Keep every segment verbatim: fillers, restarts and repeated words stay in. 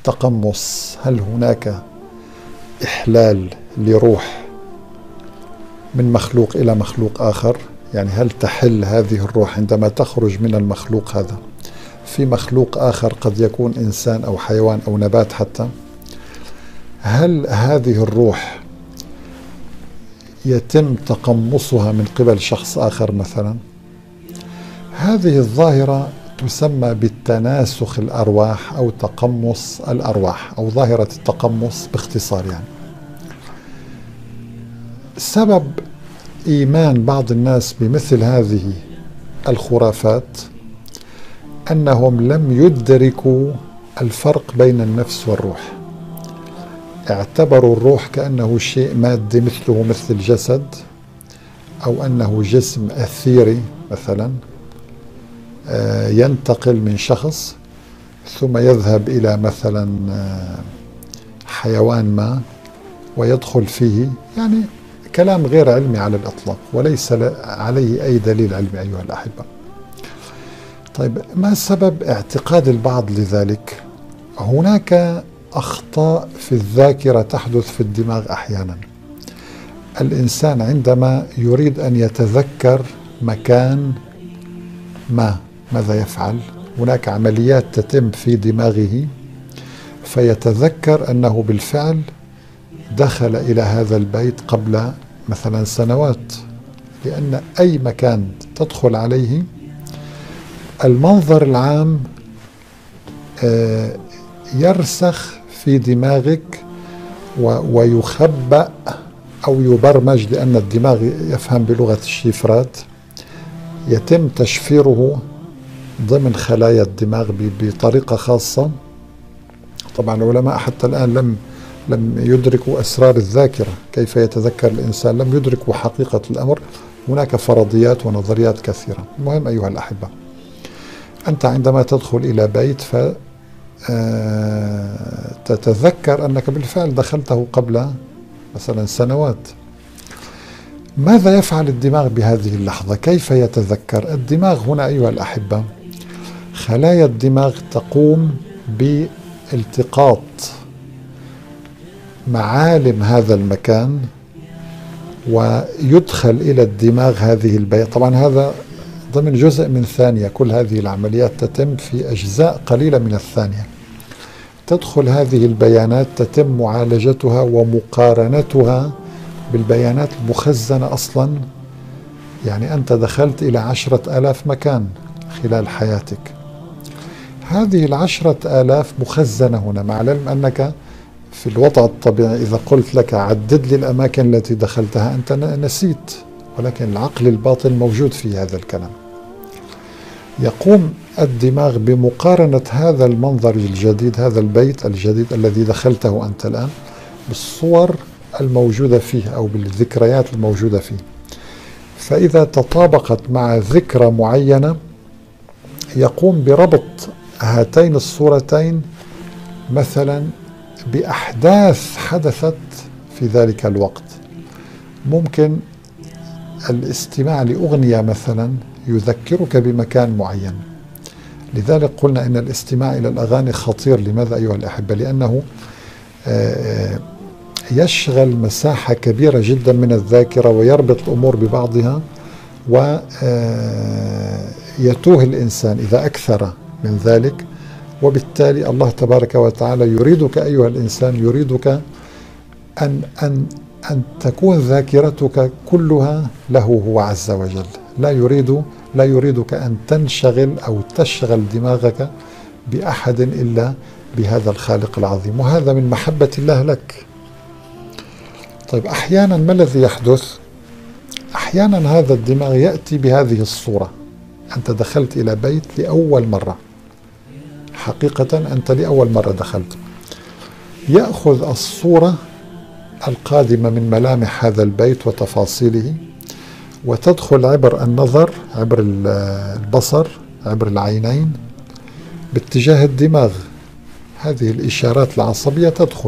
التقمص، هل هناك إحلال لروح من مخلوق إلى مخلوق آخر؟ يعني هل تحل هذه الروح عندما تخرج من المخلوق هذا في مخلوق آخر، قد يكون إنسان أو حيوان أو نبات حتى؟ هل هذه الروح يتم تقمصها من قبل شخص آخر مثلا؟ هذه الظاهرة تسمى بالتناسخ الأرواح أو تقمص الأرواح أو ظاهرة التقمص باختصار. يعني سبب إيمان بعض الناس بمثل هذه الخرافات أنهم لم يدركوا الفرق بين النفس والروح. اعتبروا الروح كأنه شيء مادي مثله مثل الجسد، أو أنه جسم أثيري مثلا ينتقل من شخص ثم يذهب إلى مثلا حيوان ما ويدخل فيه. يعني كلام غير علمي على الإطلاق وليس عليه أي دليل علمي أيها الأحبة. طيب، ما سبب اعتقاد البعض لذلك؟ هناك أخطاء في الذاكرة تحدث في الدماغ أحيانا. الإنسان عندما يريد أن يتذكر مكان ما ماذا يفعل؟ هناك عمليات تتم في دماغه فيتذكر أنه بالفعل دخل إلى هذا البيت قبل مثلا سنوات، لأن أي مكان تدخل عليه المنظر العام يرسخ في دماغك ويخبأ أو يبرمج، لأن الدماغ يفهم بلغة الشفرات، يتم تشفيره ضمن خلايا الدماغ بطريقة خاصة. طبعا العلماء حتى الآن لم لم يدركوا أسرار الذاكرة، كيف يتذكر الإنسان، لم يدركوا حقيقة الأمر. هناك فرضيات ونظريات كثيرة. المهم أيها الأحبة، أنت عندما تدخل إلى بيت فتتذكر أنك بالفعل دخلته قبل مثلا سنوات. ماذا يفعل الدماغ بهذه اللحظة؟ كيف يتذكر؟ الدماغ هنا أيها الأحبة، خلايا الدماغ تقوم بالتقاط معالم هذا المكان ويدخل إلى الدماغ هذه البيانات. طبعا هذا ضمن جزء من ثانية، كل هذه العمليات تتم في أجزاء قليلة من الثانية. تدخل هذه البيانات، تتم معالجتها ومقارنتها بالبيانات المخزنة أصلا. يعني أنت دخلت إلى عشرة آلاف مكان خلال حياتك، هذه العشرة آلاف مخزنة هنا، مع العلم أنك في الوضع الطبيعي إذا قلت لك عدد لي الأماكن التي دخلتها أنت نسيت، ولكن العقل الباطن موجود في هذا الكلام. يقوم الدماغ بمقارنة هذا المنظر الجديد، هذا البيت الجديد الذي دخلته أنت الآن، بالصور الموجودة فيه أو بالذكريات الموجودة فيه. فإذا تطابقت مع ذكرى معينة يقوم بربط هاتين الصورتين مثلا بأحداث حدثت في ذلك الوقت. ممكن الاستماع لأغنية مثلا يذكرك بمكان معين. لذلك قلنا إن الاستماع إلى الأغاني خطير. لماذا أيها الأحبة؟ لأنه يشغل مساحة كبيرة جدا من الذاكرة ويربط الأمور ببعضها، ويتوه الإنسان إذا أكثر من ذلك. وبالتالي الله تبارك وتعالى يريدك أيها الإنسان، يريدك أن أن أن تكون ذاكرتك كلها له هو عز وجل. لا يريد لا يريدك أن تنشغل أو تشغل دماغك بأحد إلا بهذا الخالق العظيم، وهذا من محبة الله لك. طيب، أحيانا ما الذي يحدث؟ أحيانا هذا الدماغ يأتي بهذه الصورة. أنت دخلت إلى بيت لأول مرة، حقيقة أنت لأول مرة دخلت، يأخذ الصورة القادمة من ملامح هذا البيت وتفاصيله وتدخل عبر النظر، عبر البصر، عبر العينين، باتجاه الدماغ. هذه الإشارات العصبية تدخل.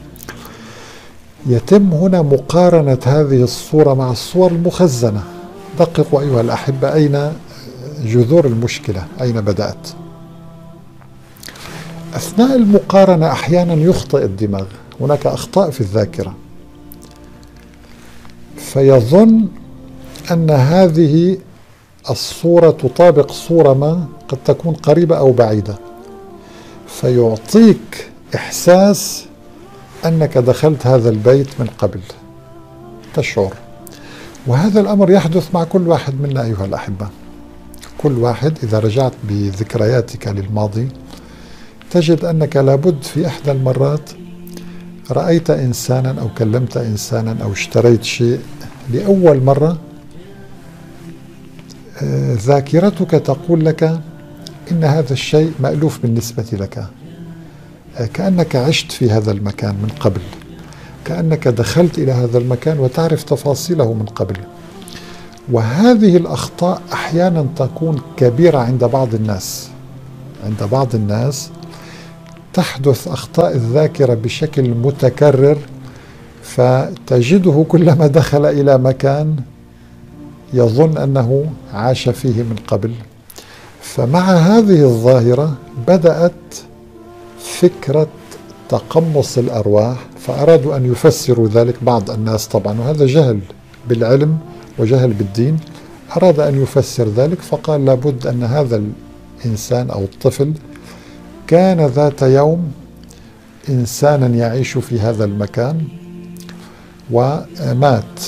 يتم هنا مقارنة هذه الصورة مع الصور المخزنة. دققوا أيها الأحبة، أين جذور المشكلة؟ أين بدأت؟ أثناء المقارنة أحيانا يخطئ الدماغ، هناك أخطاء في الذاكرة، فيظن أن هذه الصورة تطابق صورة ما قد تكون قريبة أو بعيدة، فيعطيك إحساس أنك دخلت هذا البيت من قبل، تشعر. وهذا الأمر يحدث مع كل واحد منا أيها الأحبة. كل واحد إذا رجعت بذكرياتك للماضي تجد أنك لابد في إحدى المرات رأيت إنسانا أو كلمت إنسانا أو اشتريت شيء لأول مرة، ذاكرتك تقول لك إن هذا الشيء مألوف بالنسبة لك، كأنك عشت في هذا المكان من قبل، كأنك دخلت إلى هذا المكان وتعرف تفاصيله من قبل. وهذه الأخطاء أحيانا تكون كبيرة عند بعض الناس. عند بعض الناس تحدث أخطاء الذاكرة بشكل متكرر، فتجده كلما دخل إلى مكان يظن أنه عاش فيه من قبل. فمع هذه الظاهرة بدأت فكرة تقمص الأرواح، فأرادوا أن يفسروا ذلك بعض الناس طبعا، وهذا جهل بالعلم وجهل بالدين، أراد أن يفسر ذلك فقال لابد أن هذا الإنسان أو الطفل كان ذات يوم إنسانا يعيش في هذا المكان ومات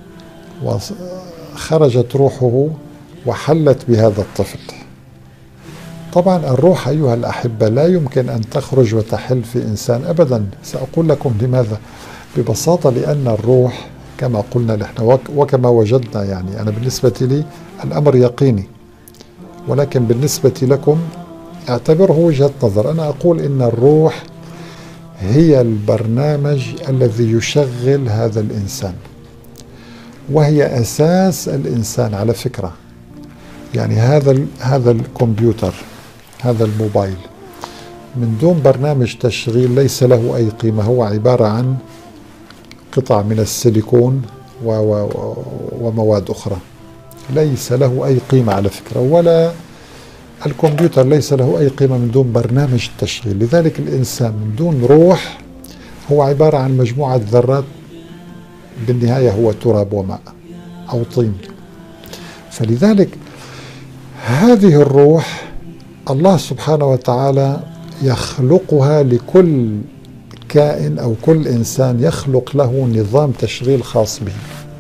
وخرجت روحه وحلت بهذا الطفل. طبعا الروح أيها الأحبة لا يمكن أن تخرج وتحل في إنسان أبدا. سأقول لكم لماذا. ببساطة لأن الروح كما قلنا نحن وكما وجدنا، يعني أنا بالنسبة لي الأمر يقيني، ولكن بالنسبة لكم اعتبره وجهة نظر. أنا أقول إن الروح هي البرنامج الذي يشغل هذا الإنسان، وهي أساس الإنسان على فكرة. يعني هذا هذا الكمبيوتر، هذا الموبايل من دون برنامج تشغيل ليس له أي قيمة، هو عبارة عن قطع من السيليكون ومواد أخرى، ليس له أي قيمة على فكرة. ولا الكمبيوتر ليس له أي قيمة من دون برنامج التشغيل. لذلك الإنسان من دون روح هو عبارة عن مجموعة ذرات، بالنهاية هو تراب وماء أو طين. فلذلك هذه الروح الله سبحانه وتعالى يخلقها لكل كائن أو كل إنسان، يخلق له نظام تشغيل خاص به.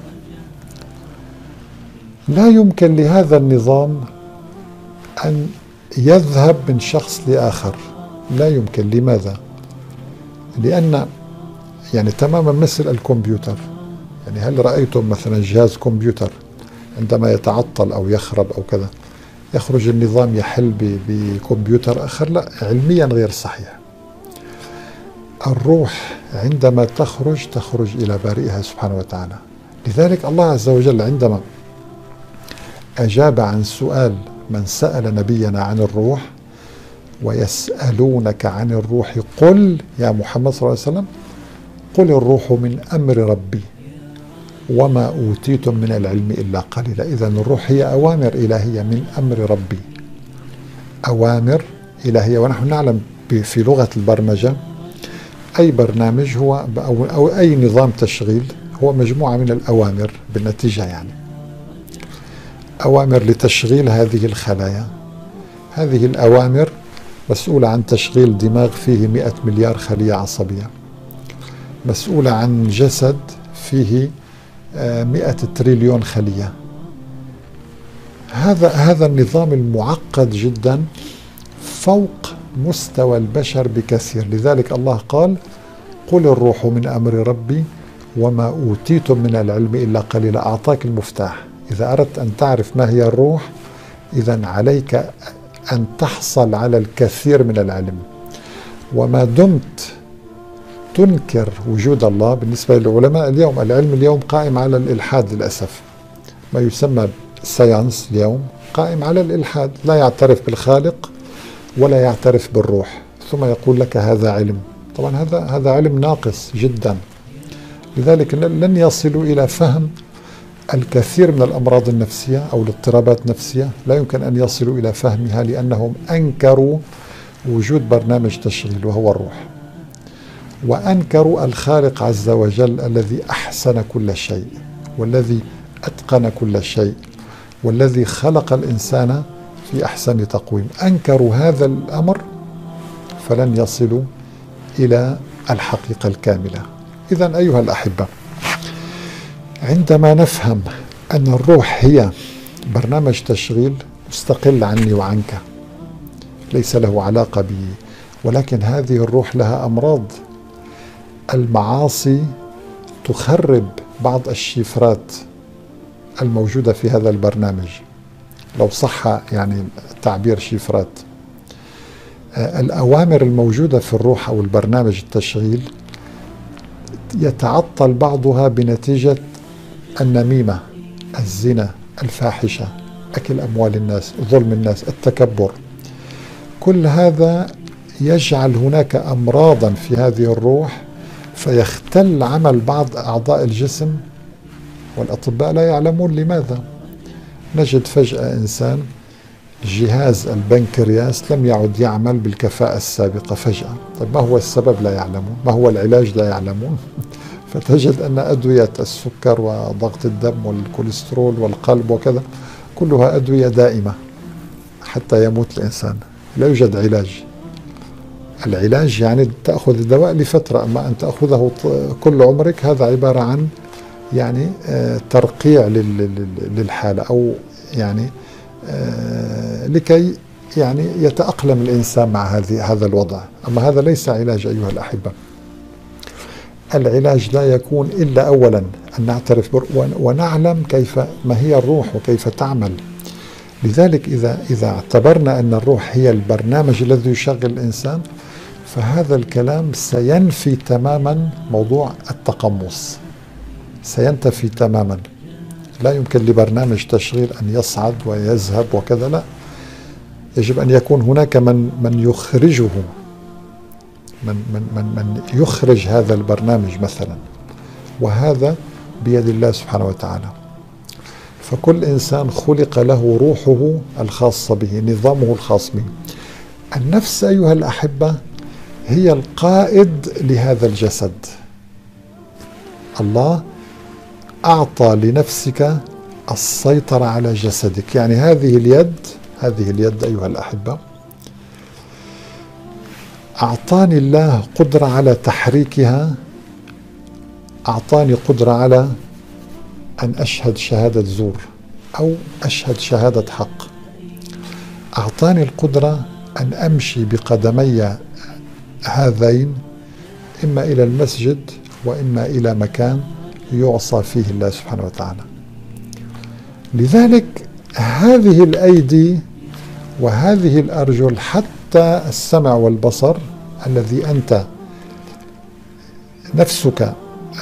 لا يمكن لهذا النظام أن يذهب من شخص لآخر، لا يمكن. لماذا؟ لأن يعني تماما مثل الكمبيوتر. يعني هل رأيتم مثلا جهاز كمبيوتر عندما يتعطل أو يخرب أو كذا يخرج النظام يحل بكمبيوتر آخر؟ لا، علميا غير صحيح. الروح عندما تخرج تخرج إلى بارئها سبحانه وتعالى. لذلك الله عز وجل عندما أجاب عن سؤال من سأل نبينا عن الروح، ويسألونك عن الروح قل يا محمد صلى الله عليه وسلم قل الروح من أمر ربي وما أوتيتم من العلم إلا قليلا. إذن الروح هي أوامر إلهية من أمر ربي، أوامر إلهية. ونحن نعلم في لغة البرمجة أي برنامج هو أو أي نظام تشغيل هو مجموعة من الأوامر بالنتيجة، يعني أوامر لتشغيل هذه الخلايا. هذه الأوامر مسؤولة عن تشغيل دماغ فيه مئة مليار خلية عصبية، مسؤولة عن جسد فيه مئة تريليون خلية. هذا هذا النظام المعقد جدا فوق مستوى البشر بكثير. لذلك الله قال قل الروح من أمر ربي وما أوتيتم من العلم إلا قليلا. أعطاك المفتاح. إذا أردت أن تعرف ما هي الروح إذن عليك أن تحصل على الكثير من العلم. وما دمت تنكر وجود الله، بالنسبة للعلماء اليوم العلم اليوم قائم على الإلحاد للأسف، ما يسمى ساينس اليوم قائم على الإلحاد، لا يعترف بالخالق ولا يعترف بالروح، ثم يقول لك هذا علم. طبعا هذا هذا علم ناقص جدا. لذلك لن يصلوا إلى فهم الكثير من الأمراض النفسية أو الاضطرابات النفسية، لا يمكن أن يصلوا إلى فهمها لأنهم أنكروا وجود برنامج تشغيل وهو الروح، وأنكروا الخالق عز وجل الذي أحسن كل شيء والذي أتقن كل شيء والذي خلق الإنسان في أحسن تقويم. أنكروا هذا الأمر فلن يصلوا إلى الحقيقة الكاملة. إذن أيها الأحبة، عندما نفهم أن الروح هي برنامج تشغيل مستقل عني وعنك، ليس له علاقة بي، ولكن هذه الروح لها أمراض. المعاصي تخرب بعض الشفرات الموجودة في هذا البرنامج، لو صح يعني تعبير شفرات. الأوامر الموجودة في الروح أو البرنامج التشغيل يتعطل بعضها بنتيجة النميمة، الزنا، الفاحشة، أكل أموال الناس، ظلم الناس، التكبر. كل هذا يجعل هناك أمراضا في هذه الروح فيختل عمل بعض أعضاء الجسم، والأطباء لا يعلمون لماذا. نجد فجأة إنسان جهاز البنكرياس لم يعد يعمل بالكفاءة السابقة فجأة. طيب ما هو السبب؟ لا يعلمون. ما هو العلاج؟ لا يعلمون. فتجد أن أدوية السكر وضغط الدم والكوليسترول والقلب وكذا كلها أدوية دائمة حتى يموت الإنسان، لا يوجد علاج. العلاج يعني تأخذ الدواء لفترة، أما أن تأخذه كل عمرك هذا عبارة عن يعني ترقيع للحالة، أو يعني لكي يعني يتأقلم الإنسان مع هذه هذا الوضع. أما هذا ليس علاج أيها الأحبة. العلاج لا يكون إلا أولا أن نعترف ونعلم كيف ما هي الروح وكيف تعمل. لذلك إذا إذا اعتبرنا أن الروح هي البرنامج الذي يشغل الإنسان، فهذا الكلام سينفي تماما موضوع التقمص، سينتفي تماما. لا يمكن لبرنامج تشغيل أن يصعد ويذهب وكذا، لا، يجب أن يكون هناك من من يخرجه، من من من من يخرج هذا البرنامج مثلا، وهذا بيد الله سبحانه وتعالى. فكل إنسان خلق له روحه الخاصة به، نظامه الخاص به. النفس أيها الأحبة هي القائد لهذا الجسد. الله أعطى لنفسك السيطرة على جسدك. يعني هذه اليد، هذه اليد أيها الأحبة أعطاني الله قدرة على تحريكها، أعطاني قدرة على أن أشهد شهادة زور أو أشهد شهادة حق. أعطاني القدرة أن أمشي بقدمي هذين إما إلى المسجد وإما إلى مكان يعصى فيه الله سبحانه وتعالى. لذلك هذه الأيدي وهذه الأرجل حتى السمع والبصر الذي أنت نفسك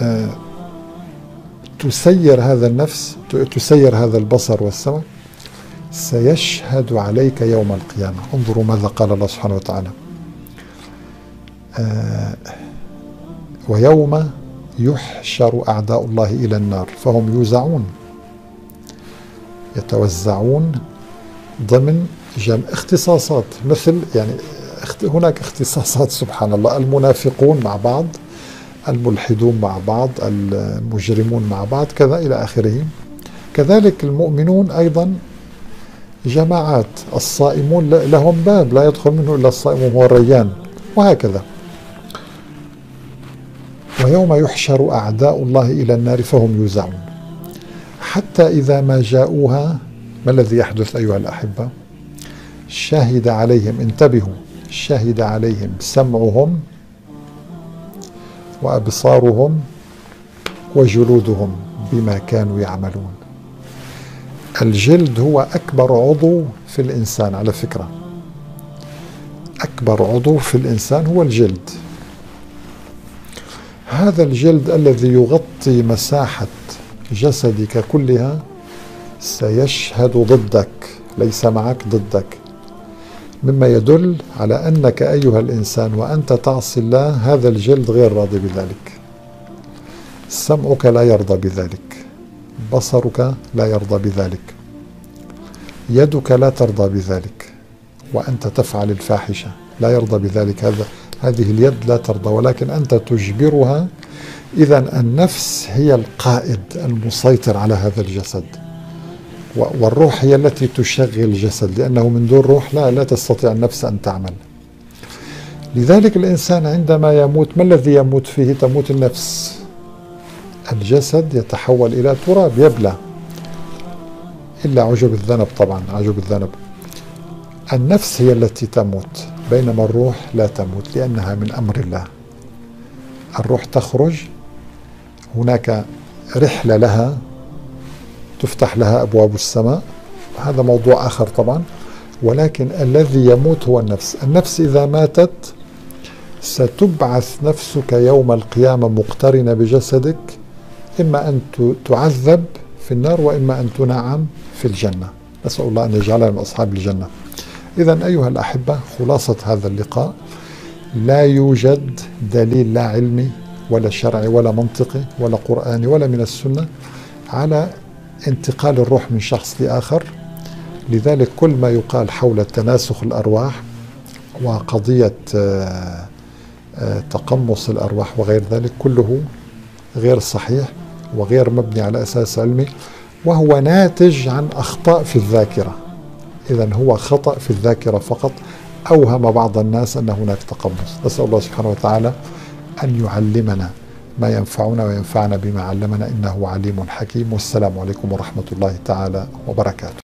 تسير هذا النفس، تسير هذا البصر والسمع، سيشهد عليك يوم القيامة. انظروا ماذا قال الله سبحانه وتعالى: آه ويوم يحشر أعداء الله إلى النار فهم يوزعون، يتوزعون ضمن جمع اختصاصات، مثل يعني هناك اختصاصات سبحان الله، المنافقون مع بعض، الملحدون مع بعض، المجرمون مع بعض، كذا إلى آخره. كذلك المؤمنون أيضا جماعات، الصائمون لهم باب لا يدخل منه إلا الصائم وهو الريان، وهكذا. ويوم يحشر أعداء الله إلى النار فهم يوزعون، حتى إذا ما جاءوها ما الذي يحدث أيها الأحبة؟ شهد عليهم، انتبهوا، شهد عليهم سمعهم وأبصارهم وجلودهم بما كانوا يعملون. الجلد هو أكبر عضو في الإنسان على فكرة، أكبر عضو في الإنسان هو الجلد. هذا الجلد الذي يغطي مساحة جسدك كلها سيشهد ضدك، ليس معك، ضدك، مما يدل على أنك أيها الإنسان وأنت تعصي الله هذا الجلد غير راضي بذلك. سمعك لا يرضى بذلك، بصرك لا يرضى بذلك، يدك لا ترضى بذلك، وأنت تفعل الفاحشة، لا يرضى بذلك، هذا هذه اليد لا ترضى، ولكن أنت تجبرها. إذا النفس هي القائد المسيطر على هذا الجسد، والروح هي التي تشغل الجسد، لأنه من دون روح لا لا تستطيع النفس أن تعمل. لذلك الإنسان عندما يموت ما الذي يموت فيه؟ تموت النفس. الجسد يتحول إلى تراب يبلى، إلا عجب الذنب، طبعا عجب الذنب. النفس هي التي تموت، بينما الروح لا تموت لأنها من أمر الله. الروح تخرج، هناك رحلة لها تفتح لها أبواب السماء، هذا موضوع آخر طبعا، ولكن الذي يموت هو النفس. النفس إذا ماتت ستبعث نفسك يوم القيامة مقترنة بجسدك، إما أن تعذب في النار وإما أن تنعم في الجنة. نسأل الله أن يجعلنا من أصحاب الجنة. إذن أيها الأحبة، خلاصة هذا اللقاء: لا يوجد دليل لا علمي ولا شرعي ولا منطقي ولا قرآني ولا من السنة على انتقال الروح من شخص لآخر. لذلك كل ما يقال حول تناسخ الأرواح وقضية تقمص الأرواح وغير ذلك كله غير صحيح وغير مبني على أساس علمي، وهو ناتج عن أخطاء في الذاكرة. إذن هو خطأ في الذاكرة فقط، أوهم بعض الناس أن هناك تقمص. نسأل الله سبحانه وتعالى أن يعلمنا ما ينفعنا وينفعنا بما علمنا، إنه عليم حكيم. والسلام عليكم ورحمة الله تعالى وبركاته.